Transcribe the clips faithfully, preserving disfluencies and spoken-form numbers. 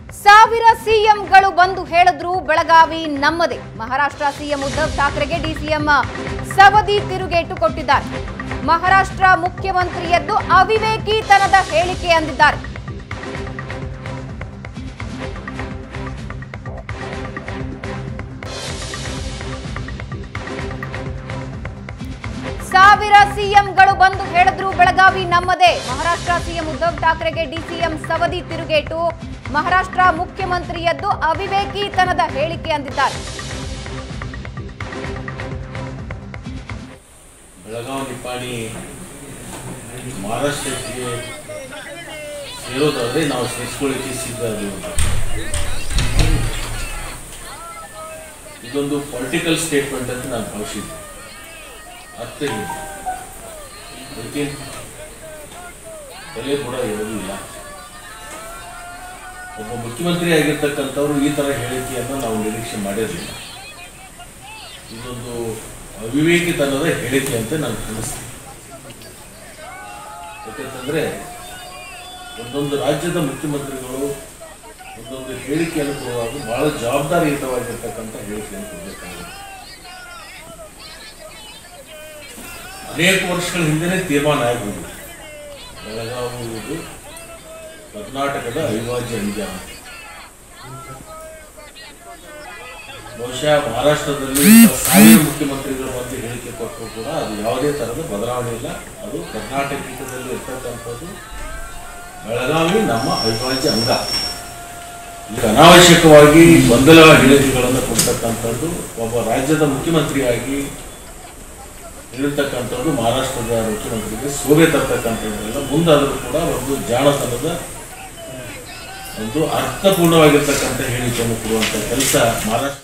ಸಾವಿರ ಸಿಎಂಗಳು ಬಂದು ಹೇಳಿದ್ರು ಬೆಳಗಾವಿ ನಮ್ಮದೇ. ಮಹಾರಾಷ್ಟ್ರ ಸಿಎಂ ಉದ್ಧವ್ ಠಾಕ್ರೆಗೆ ಡಿಸಿಎಂ ಸವದಿ ತಿರುಗೇಟು ಕೊಟ್ಟಿದ್ದಾರೆ. ಮಹಾರಾಷ್ಟ್ರ ಮುಖ್ಯಮಂತ್ರಿಯದ್ದು ಅವಿವೇಕಿತನದ ಹೇಳಿಕೆ ಅಂದಿದ್ದಾರೆ. ಸಾವಿರ ಸಿಎಂಗಳು ಬಂದು ಹೇಳಿದ್ರು ಬೆಳಗಾವಿ ನಮ್ಮದೇ. ಮಹಾರಾಷ್ಟ್ರ ಸಿಎಂ ಉದ್ಧವ್ ಠಾಕ್ರೆಗೆ ಡಿಸಿಎಂ ಸವದಿ ತಿರುಗೇಟು. ಮಹಾರಾಷ್ಟ್ರ ಮುಖ್ಯಮಂತ್ರಿಯದ್ದು ಅವಿವೇಕಿತನದ ಹೇಳಿಕೆ ಅಂದಿದ್ದಾರೆ. ಬೆಳಗಾವಿ ನಿಪ್ಪಾಣಿ ಮಹಾರಾಷ್ಟ್ರಕ್ಕೆ ಸೇರೋದಾದ್ರೆ ನಾವು ಸೇರಿಸ್ಕೊಳ್ಳಿಕ್ಕೆ ಸಿದ್ಧರು. ಇದೊಂದು ಪೊಲಿಟಿಕಲ್ ಸ್ಟೇಟ್ಮೆಂಟ್ ಅಂತ ನಾನು ಭಾವಿಸಿದ್ದೆ. ಅರ್ಥ ಇಲ್ಲ, ಅದಕ್ಕೆ ಬೆಲೆ ಕೂಡ ಇರೋದಿಲ್ಲ. ಒಬ್ಬ ಮುಖ್ಯಮಂತ್ರಿ ಆಗಿರ್ತಕ್ಕಂಥವ್ರು ಈ ಥರ ಹೇಳಿಕೆಯನ್ನು ನಾವು ನಿರೀಕ್ಷೆ ಮಾಡಿರಲಿಲ್ಲ. ಇದೊಂದು ಅವಿವೇಕಿತನದ ಹೇಳಿಕೆ ಅಂತ ನಾನು ಅನ್ನಿಸ್ತೀನಿ. ಯಾಕಂತಂದರೆ ಒಂದೊಂದು ರಾಜ್ಯದ ಮುಖ್ಯಮಂತ್ರಿಗಳು ಒಂದೊಂದು ಹೇಳಿಕೆಯನ್ನು ಕೊಡುವಾಗ ಬಹಳ ಜವಾಬ್ದಾರಿಯುತವಾಗಿರ್ತಕ್ಕಂಥ ಹೇಳಿಕೆಯನ್ನು ಕೊಡಬೇಕಾಗುತ್ತೆ. ಅನೇಕ ವರ್ಷಗಳ ಹಿಂದೆನೇ ತೀರ್ಮಾನ ಆಗೋದು ಬೆಳಗಾವಿ ಇದು ಕರ್ನಾಟಕದ ಅವಿಭಾಜ್ಯ ಅಂಗ. ಬಹುಶಃ ಮಹಾರಾಷ್ಟ್ರದಲ್ಲಿ ಸಾವಿರ ಮುಖ್ಯಮಂತ್ರಿಗಳು ಬಂದು ಹೇಳಿಕೆ ಕೊಟ್ಟರು ಕೂಡ ಅದು ಯಾವುದೇ ಥರದ ಬದಲಾವಣೆ ಇಲ್ಲ. ಅದು ಕರ್ನಾಟಕದಲ್ಲಿ ಇರ್ತಕ್ಕಂಥದ್ದು ಬೆಳಗಾವಿ ನಮ್ಮ ಅವಿಭಾಜ್ಯ ಅಂಗ. ಈಗ ಅನಾವಶ್ಯಕವಾಗಿ ಗೊಂದಲ ಹೇಳಿಕೆಗಳನ್ನು ಕೊಡ್ತಕ್ಕಂಥದ್ದು ಒಬ್ಬ ರಾಜ್ಯದ ಮುಖ್ಯಮಂತ್ರಿಯಾಗಿ ಇರತಕ್ಕಂಥದ್ದು ಮಹಾರಾಷ್ಟ್ರದ ಮುಖ್ಯಮಂತ್ರಿಗೆ ಶೋಭೆ ತರ್ತಕ್ಕಂಥದ್ದೆಲ್ಲ ಮುಂದಾದರೂ ಕೂಡ ಒಂದು ಜಾಣತನದ ಒಂದು ಅರ್ಥಪೂರ್ಣವಾಗಿರ್ತಕ್ಕಂಥ ಹೇಳಿಕೆಯನ್ನು ಕೊಡುವಂಥ ಕೆಲಸ ಮಹಾರಾಷ್ಟ್ರ.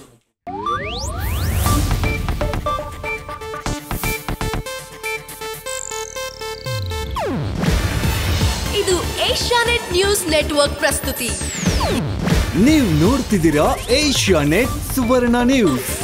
ಇದು ಏಷ್ಯಾನೆಟ್ ನ್ಯೂಸ್ ನೆಟ್ವರ್ಕ್ ಪ್ರಸ್ತುತಿ. ನೀವು ನೋಡ್ತಿದ್ದೀರಾ ಏಷ್ಯಾನೆಟ್ ಸುವರ್ಣ ನ್ಯೂಸ್.